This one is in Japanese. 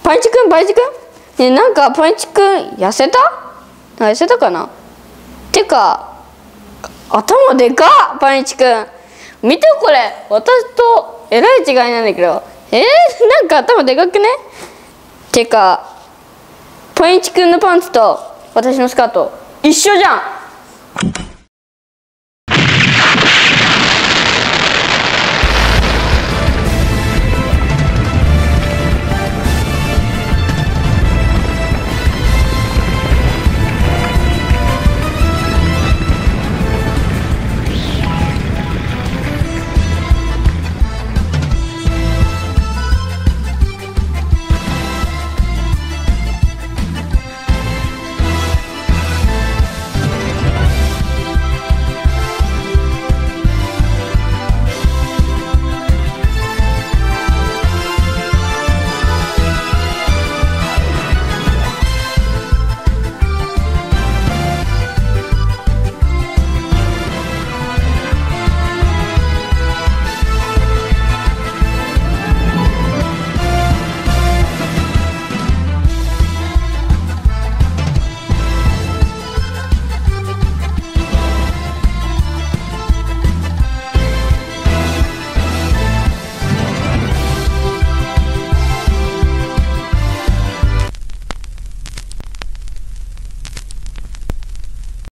パンイチくんね、なんかパンイチくん痩せた？痩せたかな？てか頭でかっ。パンイチくん見てこれ、私とえらい違いなんだけど。なんか頭でかくね？てかパンイチくんのパンツと私のスカート一緒じゃん。